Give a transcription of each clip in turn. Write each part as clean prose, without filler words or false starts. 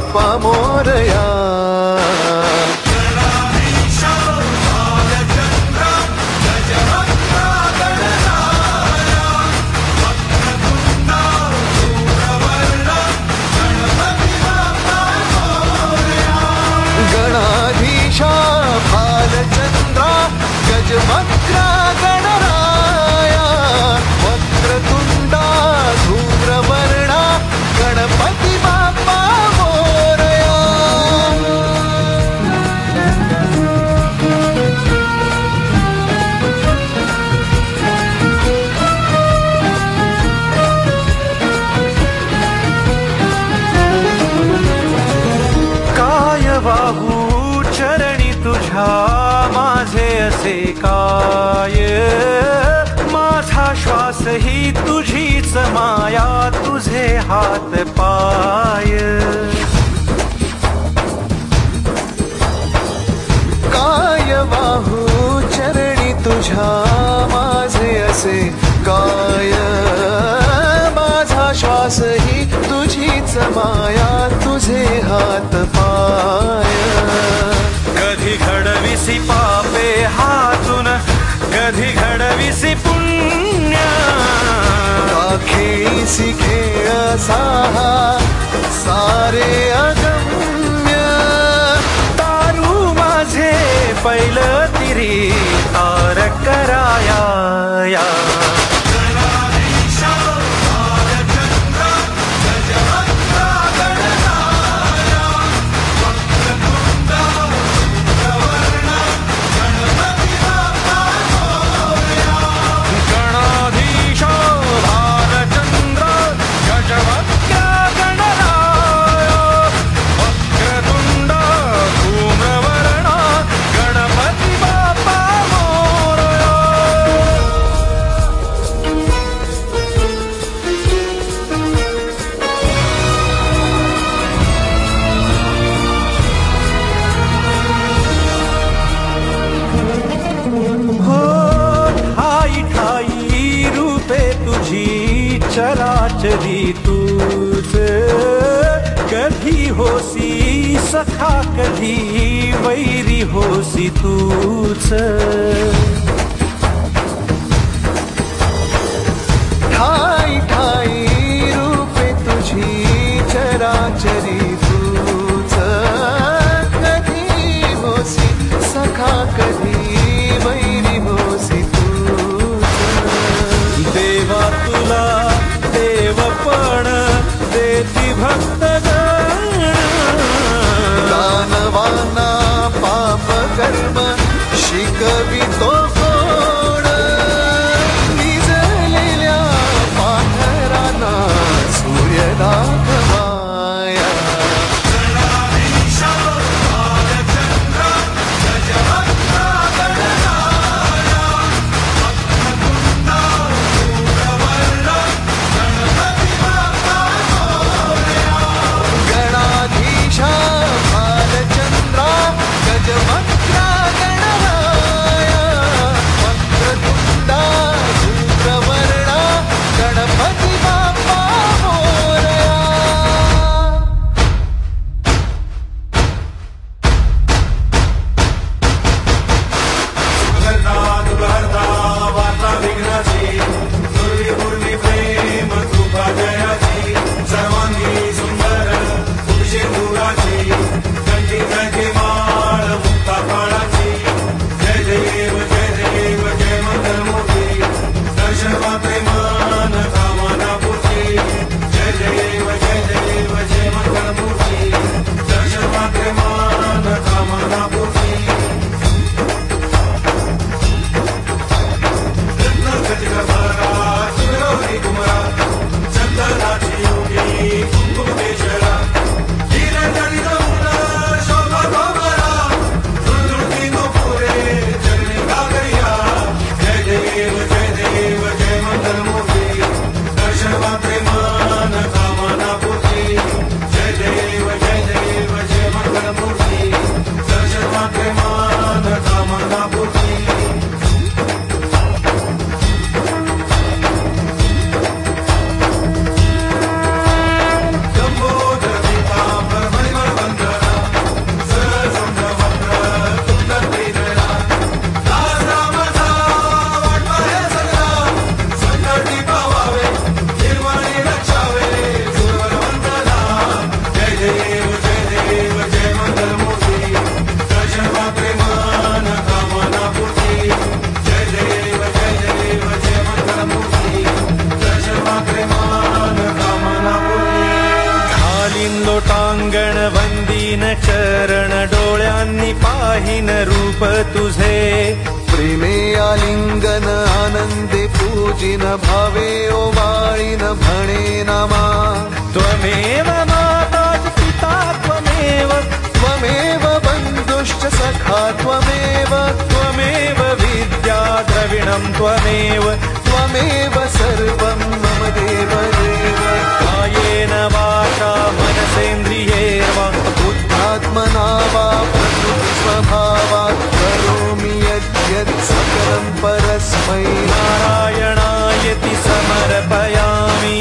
बाप्पा मोरया. गणाधीशा भालचंद्रा गजवक्रा गणराया वक्रतुंडा धूम्रवर्णा गणपती बाप्पा मोरया. काय वाहू चरणी तुझ्या माझे असे काय. माझा श्वास ही तुझीच माया तुझे हात पाय. काय वाहू चरणी तुझ्या माझे असे काय. माझा श्वास ही तुझीच माया तुझे हात पाय. कधी घडविसी पापे हातून कधी घडविसी पुण्य. खेळीसी खेळ साहा सारे अगम्य. तारू माझे पहिलं तिरी तार कराया या. चराचरी तूच कधी होसी सखा कधी वैरी होसी तूच. ठाई ठाई रूपे तुझी चराचरी तूच कधी होसी सखा कधी वैरी होसी तूच. देवा तुला देवपण देती भक्तगण. दानवाना पाप कर्म शिकवितो कोण. निजलेल्या पाखरांना सूर्य दाखवाया. वंदीन चरण डोळ्यांनी पाहिन रूप तुझे प्रेमे आलिंगन आनंदे पूजिन भावे ओवाळीन भने नमा त्वमेव माता पिता त्वमेव त्वमेव बन्धुश्च सखा त्वमेव त्वमेव विद्या द्रविणं त्वमेव त्वमेव सर्वं मम देव देव कायेन वाचा मनसेन्द्रियैर्वा बुद्धात्मना वा प्रकृति स्वभावात् करोमि यद्यत् सकलं परस्मै नारायणायति समर्पयामि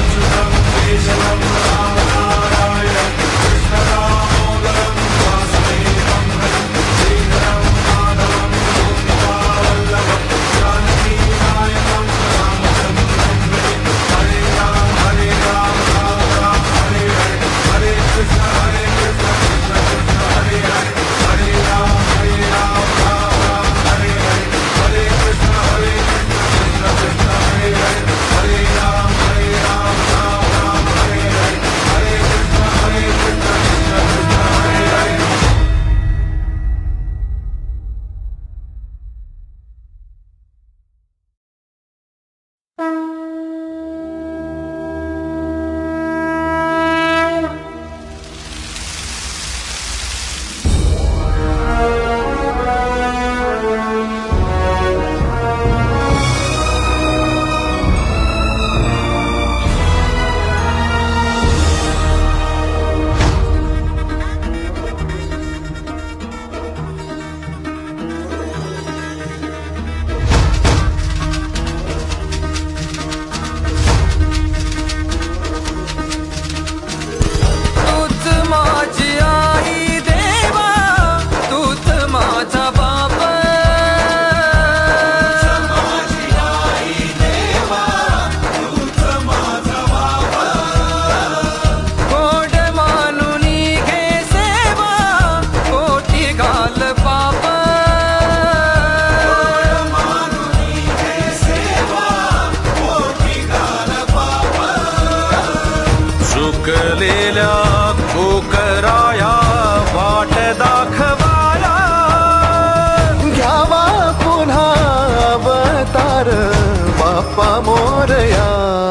बाप्पा मोरया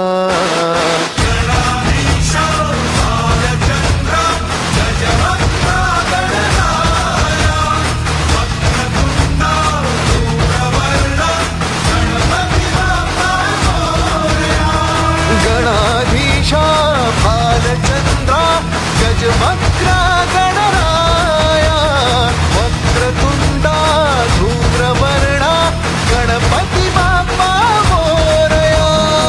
गणाधीशा भालचंद्रा गजवक्रा गणराया वक्रतुंडा धूम्रवर्णा गणपती बाप्पा मोरया।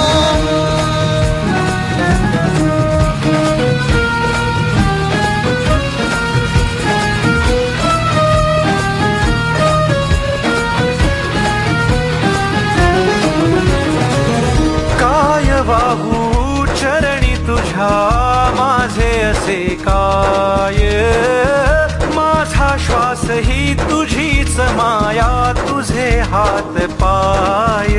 काय वाहू चरणी तुझ्या माझे असे काय, माझा श्वास ही तुझीच माया, तुझे हात पाय।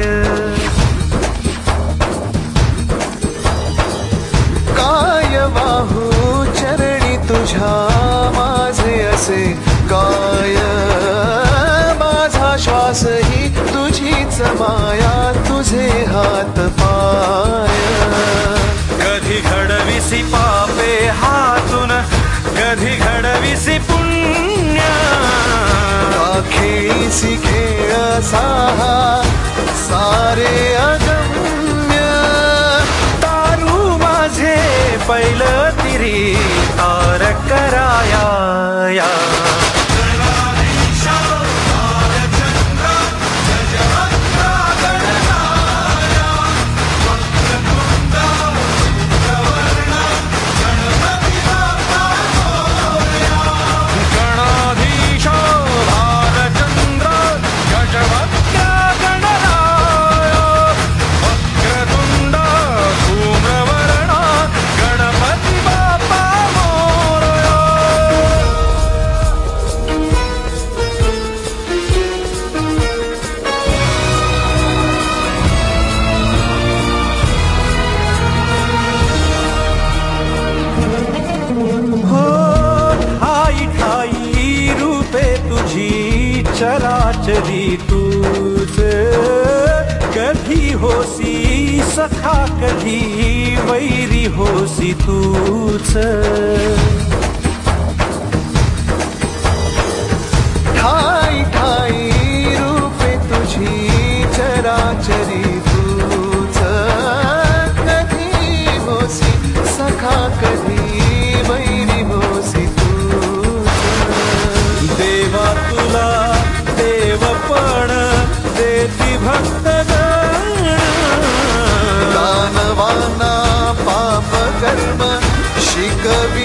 काय वाहू चरणी तुझ्या माझे असे काय, माझा श्वास ही तुझीच माया, तुझे हात पाय। कधी घडविसी पापे हातून, कधी घडविसी पुण्य, खेळीसी खेळ साहा सारे अगम्य, तारू माझे पहिलं तिरी तार कराया या। चराचरी तूच, कधी होसी सखा कधी वैरी होसी तूच. ठाई ठाई रूपे तुझी चराचरी तूच, कधी होसी सखा कधी वैरी होसी तूच. देवा तुला देवपण देती भक्तगण, दानवाना पाप कर्म शिकवी